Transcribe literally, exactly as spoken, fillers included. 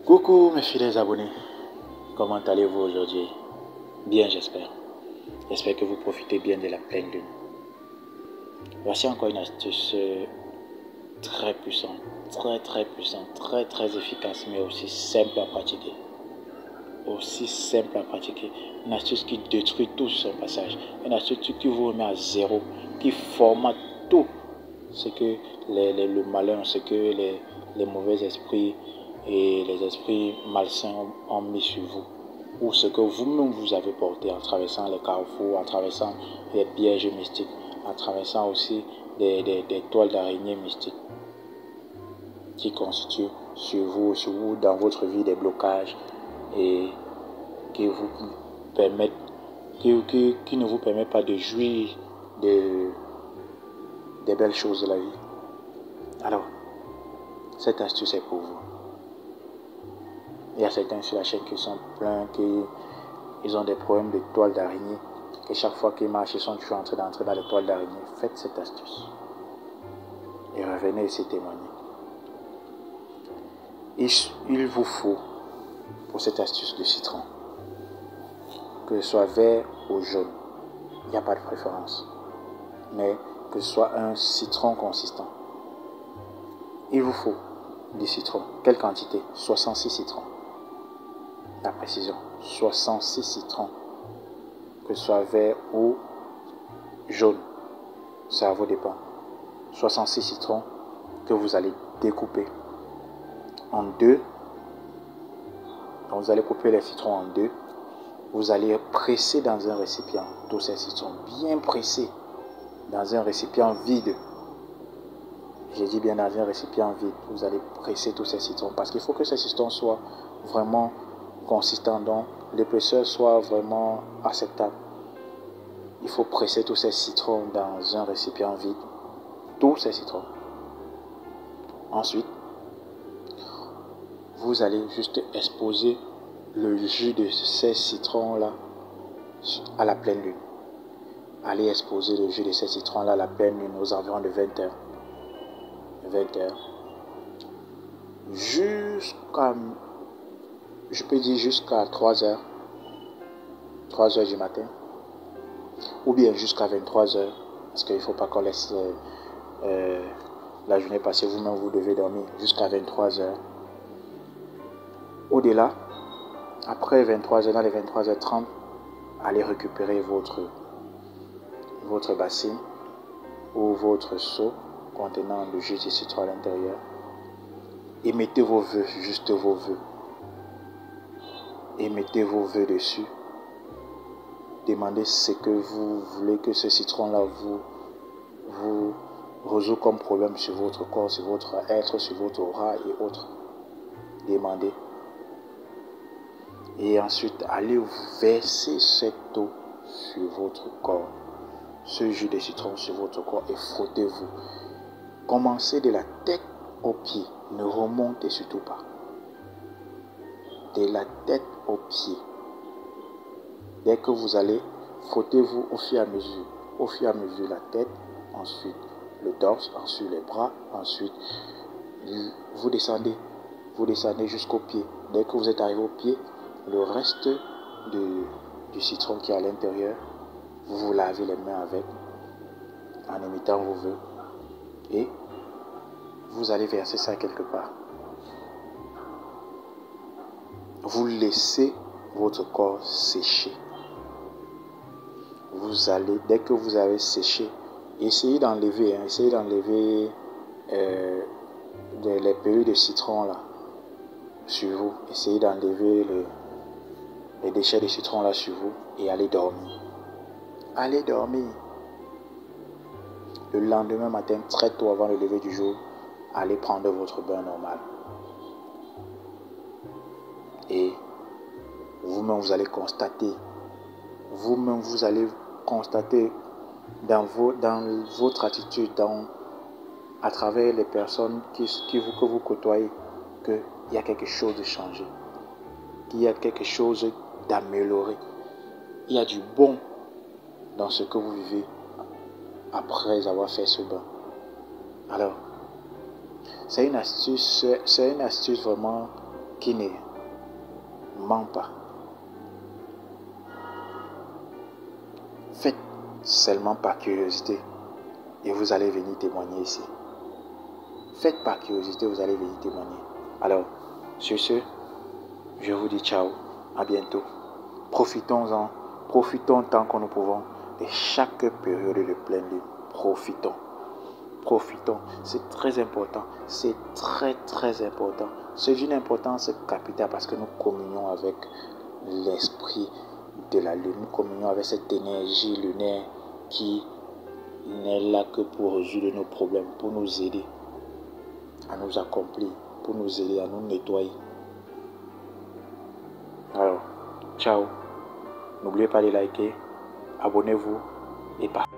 Coucou mes fidèles abonnés, comment allez-vous aujourd'hui? Bien, j'espère. J'espère que vous profitez bien de la pleine lune. Voici encore une astuce très puissante, très très puissante, très très efficace, mais aussi simple à pratiquer. Aussi simple à pratiquer. Une astuce qui détruit tout sur son passage. Une astuce qui vous remet à zéro, qui formate tout ce que les, les, le malin, ce que les, les mauvais esprits et les esprits malsains ont, ont mis sur vous, ou ce que vous-même vous avez porté en traversant les carrefours, en traversant les pièges mystiques, en traversant aussi des, des, des toiles d'araignée mystiques qui constituent sur vous, sur vous, dans votre vie, des blocages et qui vous permettent, qui, qui, qui ne vous permettent pas de jouir de, des belles choses de la vie. Alors, cette astuce est pour vous. Il y a certains sur la chaîne qui sont pleins, qui ils ont des problèmes de toiles d'araignée, et chaque fois qu'ils marchent, ils sont toujours en train d'entrer dans les toiles d'araignée. Faites cette astuce et revenez ici témoigner. Il, il vous faut pour cette astuce de citron, que ce soit vert ou jaune, il n'y a pas de préférence, mais que ce soit un citron consistant. Il vous faut du citron. Quelle quantité? soixante-six citrons. La précision, soixante-six citrons, que ce soit vert ou jaune, ça vous dépend. soixante-six citrons que vous allez découper en deux. Donc vous allez couper les citrons en deux. Vous allez presser dans un récipient tous ces citrons, bien pressés dans un récipient vide. J'ai dit bien dans un récipient vide. Vous allez presser tous ces citrons parce qu'il faut que ces citrons soient vraiment consistant, donc l'épaisseur soit vraiment acceptable. Il faut presser tous ces citrons dans un récipient vide, tous ces citrons. Ensuite, vous allez juste exposer le jus de ces citrons là à la pleine lune. Allez exposer le jus de ces citrons là à la pleine lune aux environs de vingt heures. vingt heures. Jusqu'à Je peux dire jusqu'à trois heures, trois heures du matin, ou bien jusqu'à vingt-trois heures, parce qu'il ne faut pas qu'on laisse euh, euh, la journée passer, vous-même vous devez dormir jusqu'à vingt-trois heures. Au-delà, après vingt-trois heures, dans les vingt-trois heures trente, allez récupérer votre, votre bassine ou votre seau contenant le jus de citron à l'intérieur et mettez vos vœux, juste vos vœux. Et mettez vos vœux dessus. Demandez ce que vous voulez que ce citron-là vous, vous résout comme problème sur votre corps, sur votre être, sur votre aura et autres. Demandez. Et ensuite, allez verser cette eau sur votre corps. Ce jus de citron sur votre corps et frottez-vous. Commencez de la tête aux pieds. Ne remontez surtout pas. De la tête aux pieds. Dès que vous allez, frottez-vous au fur et à mesure. Au fur et à mesure la tête, ensuite le torse, ensuite les bras, ensuite vous descendez. Vous descendez jusqu'au pied. Dès que vous êtes arrivé au pied, le reste de, du citron qui est à l'intérieur, vous vous lavez les mains avec en imitant vos vœux. Et vous allez verser ça quelque part. Vous laissez votre corps sécher. Vous allez, dès que vous avez séché, essayez d'enlever, hein, essayez d'enlever euh, les, les pellules de citron là sur vous. Essayez d'enlever le, les déchets de citron là sur vous et allez dormir. Allez dormir. Le lendemain matin, très tôt avant le lever du jour, allez prendre votre bain normal. Et vous-même, vous allez constater, vous-même, vous allez constater dans, vos, dans votre attitude, dans, à travers les personnes qui, qui vous, que vous côtoyez, qu'il y a quelque chose de changé, qu'il y a quelque chose d'amélioré. Il y a du bon dans ce que vous vivez après avoir fait ce bain. Alors, c'est une astuce, c'est une astuce vraiment qui ne ment pas. Faites seulement par curiosité et vous allez venir témoigner ici. Faites par curiosité, vous allez venir témoigner. Alors, sur ce, je vous dis ciao, à bientôt. Profitons-en, profitons tant que nous pouvons de chaque période de pleine lune. Profitons, profitons, c'est très important, c'est très très important. C'est d'une importance capitale parce que nous communions avec l'esprit de la lune, nous communions avec cette énergie lunaire qui n'est là que pour résoudre nos problèmes, pour nous aider à nous accomplir, pour nous aider à nous nettoyer. Alors, ciao. N'oubliez pas de liker, abonnez-vous et partagez.